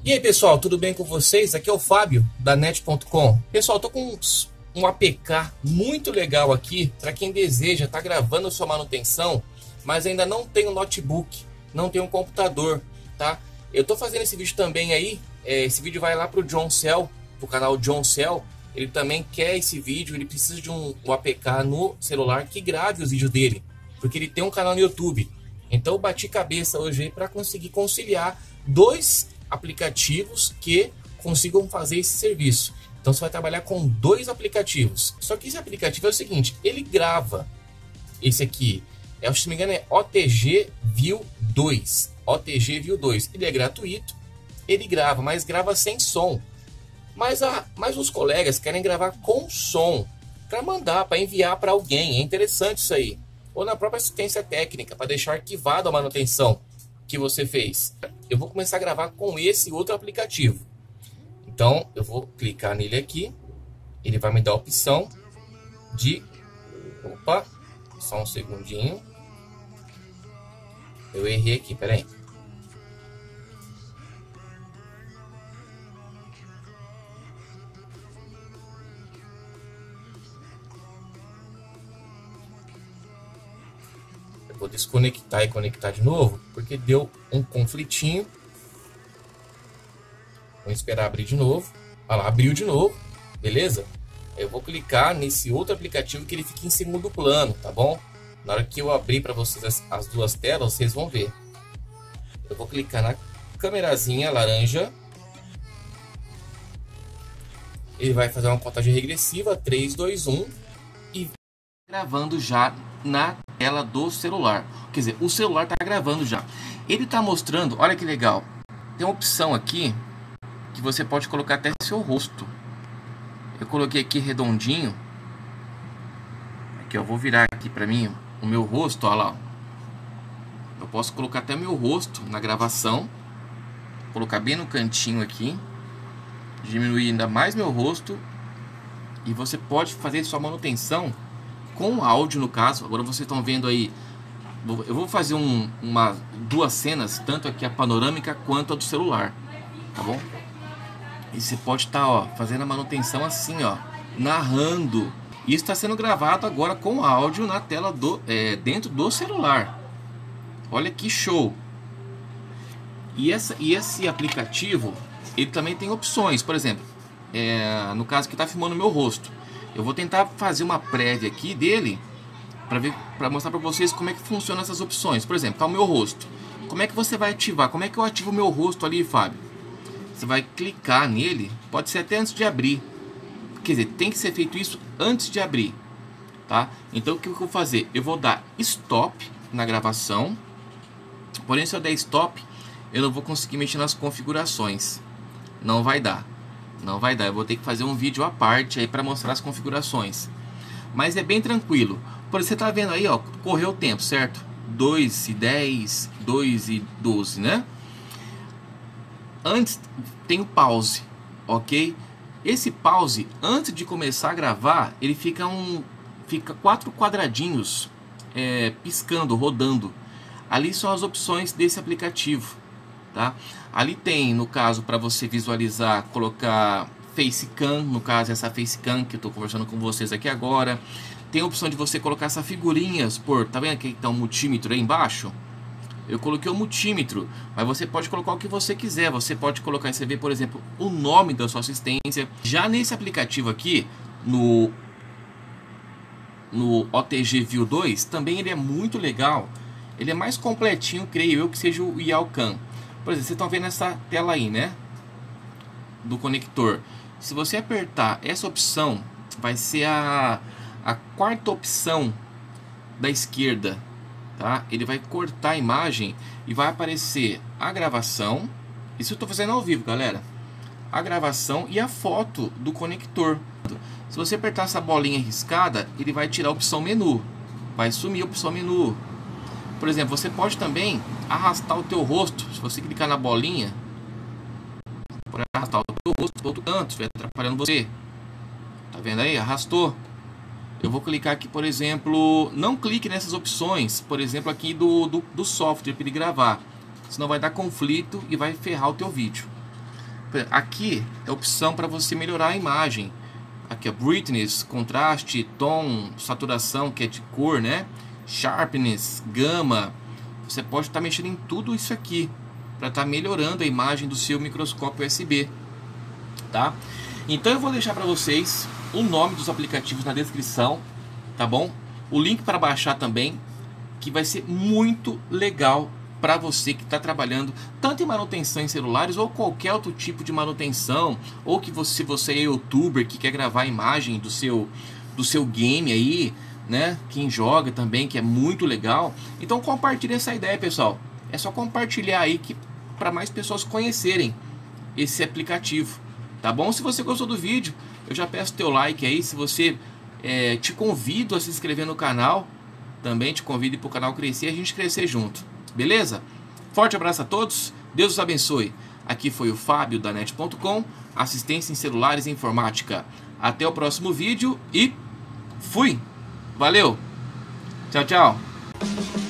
E aí pessoal, tudo bem com vocês? Aqui é o Fábio da net.com. Pessoal, tô com um APK muito legal aqui para quem deseja estar gravando sua manutenção, mas ainda não tem um notebook, não tem um computador, tá? Eu tô fazendo esse vídeo também aí, esse vídeo vai lá pro John Cell, pro canal John Cell. Ele também quer esse vídeo, ele precisa de um APK no celular que grave os vídeos dele, porque ele tem um canal no YouTube. Então eu bati cabeça hoje aí para conseguir conciliar dois aplicativos que consigam fazer esse serviço. Então você vai trabalhar com dois aplicativos. Só que esse aplicativo é o seguinte, ele grava. Esse aqui, se não me engano é OTG View 2. OTG View 2. Ele é gratuito, ele grava, mas grava sem som. Mas os colegas querem gravar com som para mandar, para enviar para alguém. É interessante isso aí. Ou na própria assistência técnica, para deixar arquivado a manutenção que você fez. Eu vou começar a gravar com esse outro aplicativo. Então eu vou clicar nele aqui. Ele vai me dar a opção de... Opa, só um segundinho. Eu errei aqui, peraí. Vou desconectar e conectar de novo, porque deu um conflitinho. Vamos esperar abrir de novo. Olha lá, abriu de novo, beleza? Eu vou clicar nesse outro aplicativo que ele fica em segundo plano, tá bom? Na hora que eu abrir para vocês as duas telas, vocês vão ver. Eu vou clicar na câmerazinha laranja. Ele vai fazer uma contagem regressiva, 3, 2, 1. E gravando já na tela do celular. Quer dizer, o celular está gravando já. Ele está mostrando, olha que legal. Tem uma opção aqui que você pode colocar até seu rosto. Eu coloquei aqui redondinho. Aqui eu vou virar aqui para mim o meu rosto, olha lá. Eu posso colocar até meu rosto na gravação. Colocar bem no cantinho aqui. Diminuir ainda mais meu rosto. E você pode fazer sua manutenção com áudio, no caso. Agora vocês estão vendo aí, eu vou fazer duas cenas, tanto aqui a panorâmica quanto a do celular, tá bom? E você pode estar fazendo a manutenção assim, narrando. Isso está sendo gravado agora com áudio na tela dentro do celular. Olha que show! E esse aplicativo, ele também tem opções. Por exemplo, no caso que está filmando o meu rosto, eu vou tentar fazer uma prévia aqui dele para mostrar para vocês como é que funciona essas opções. Por exemplo, tá o meu rosto. Como é que você vai ativar? Como é que eu ativo o meu rosto ali, Fábio? Você vai clicar nele, pode ser até antes de abrir. Quer dizer, tem que ser feito isso antes de abrir, tá? Então o que eu vou fazer? Eu vou dar stop na gravação. Porém, se eu der stop, eu não vou conseguir mexer nas configurações. Não vai dar. Não vai dar, eu vou ter que fazer um vídeo à parte aí para mostrar as configurações. Mas é bem tranquilo. Por você tá vendo aí, correu o tempo, certo? 2:10, 2:12, né? Antes tem o pause, ok? Esse pause, antes de começar a gravar, ele fica 4 quadradinhos piscando, rodando. Ali são as opções desse aplicativo. Tá? Ali tem, no caso, para você visualizar, colocar Facecam, no caso essa Facecam que eu estou conversando com vocês aqui agora. Tem a opção de você colocar essas figurinhas tá vendo que está um multímetro aí embaixo? Eu coloquei o multímetro, mas você pode colocar o que você quiser. Você pode colocar, você vê, por exemplo, o nome da sua assistência. Já nesse aplicativo aqui, no OTG View 2, também ele é muito legal. Ele é mais completinho, creio eu, que seja o Yalcam. Por exemplo, vocês estão vendo essa tela aí, né? Do conector. Se você apertar essa opção, vai ser a quarta opção da esquerda, tá? Ele vai cortar a imagem e vai aparecer a gravação. Isso eu estou fazendo ao vivo, galera. A gravação e a foto do conector. Se você apertar essa bolinha riscada, ele vai tirar a opção menu. Vai sumir a opção menu. Por exemplo, você pode também arrastar o teu rosto. Se você clicar na bolinha, pode arrastar o teu rosto para outro canto, vai atrapalhando você. Tá vendo aí? Arrastou. Eu vou clicar aqui, por exemplo, não clique nessas opções, por exemplo, aqui do software para ele gravar. Senão vai dar conflito e vai ferrar o teu vídeo. Aqui é a opção para você melhorar a imagem. Aqui, ó, brightness, contraste, tom, saturação, que é de cor, né? Sharpness, gama. Você pode estar mexendo em tudo isso aqui para estar melhorando a imagem do seu microscópio USB, tá? Então eu vou deixar para vocês o nome dos aplicativos na descrição, tá bom? O link para baixar também, que vai ser muito legal para você que está trabalhando tanto em manutenção em celulares ou qualquer outro tipo de manutenção, ou que se você é youtuber que quer gravar a imagem do seu game aí, né? Quem joga também, que é muito legal. Então compartilhe essa ideia, pessoal. É só compartilhar aí para mais pessoas conhecerem esse aplicativo, tá bom? Se você gostou do vídeo, eu já peço teu like aí. Se você te convido a se inscrever no canal, também te convido para o canal crescer e a gente crescer junto, beleza? Forte abraço a todos, Deus os abençoe. Aqui foi o Fábio da net.com, assistência em celulares e informática. Até o próximo vídeo e fui! Valeu! Tchau, tchau!